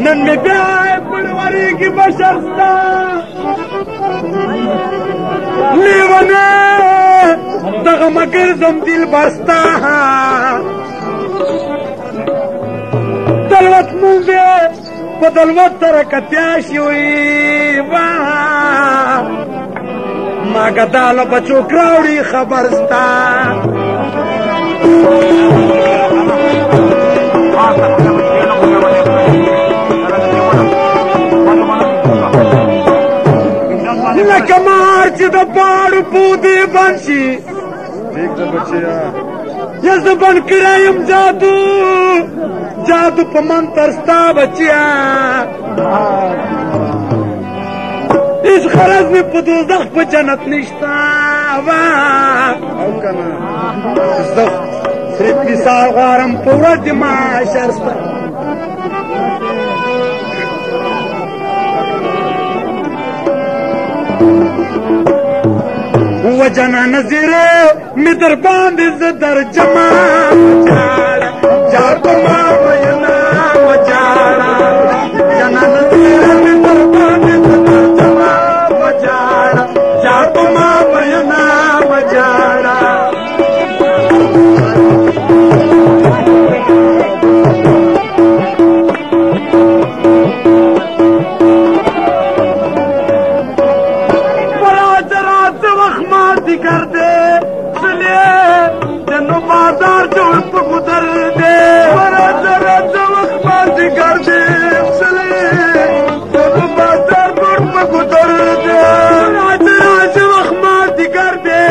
نن می بیا پړوري کې بشرستا لیونه دغه مگر زم دل بستا دلوت مونږ په دلوت سره کتیا شوي ما ګداله بچو کراوړي خبر ستا لکه مار چې د پاړو پودې بند شي یا زه بند کړی یم جادو جادو په منتر ستا بچیا هیڅ غرض مې په دوزخ په جنت نشته او کنه زه صرف مثال غواړم په ورځ د محشر ستا و جنان زیره می در باندې زه در جمع جار په ما وینا و جاړه جنان زیره می در باندې زه در جمع و جاړه جار په ما وینا و جاړه بازار جوړ په ګذر دے ورځ وخت باندې ګرځي سلې نو بازار جوړ په ګذر دے ورځ وخت باندې ګرځي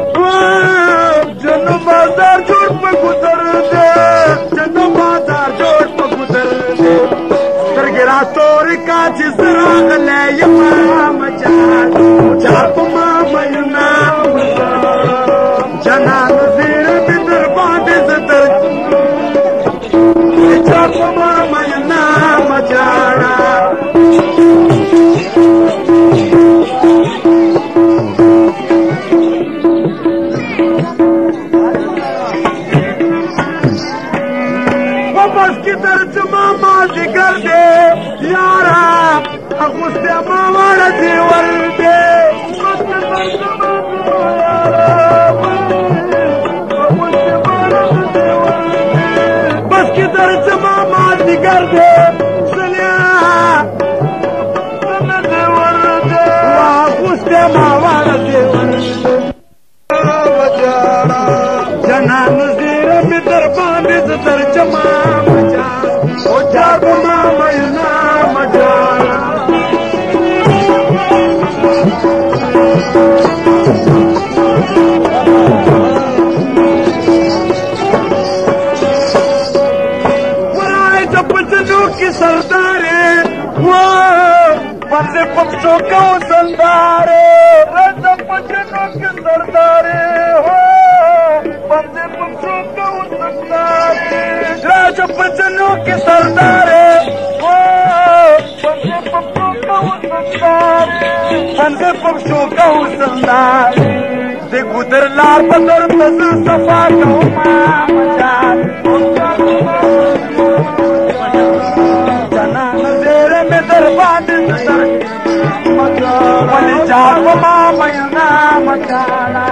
جنو بازار جوړ په ګذر دے جنو بازار جوړ په ګذر دے سترګې را تورې کا چې راغلې یم مچا چا په ما مېنا جنان جنان زیره می در باندې زه در جمع مجا او جاب ما مینا مجا ورای د پټنو کې سردارې و باندې پښتو کو سندارې رد پټنو کې سردارې راجا پچنو کی سردارے بندے پکشو کا سندار دے گدر لار بدر تزر صفا کو جنان زیرے میں در باندې ولی جاب ما مینا مچانا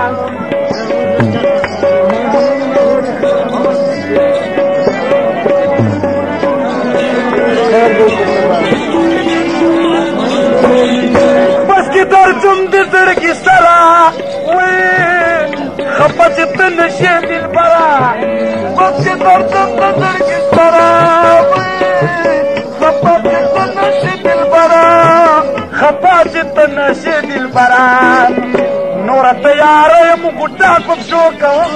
بس کی درجم د زړګي سره وې خپه چې ته نشې دل برا بس کی درجم د زړګي سره وې خپه چې ته نشې دل برا خپه چې ته نشې دل برا نور تیار یم ګډا په شو کوم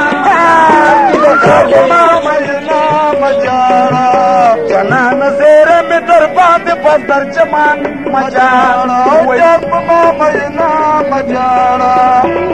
ما مجنا مجارا جنان زیره می در باندې پستر چمان مجارا جب ما مجنا مجارا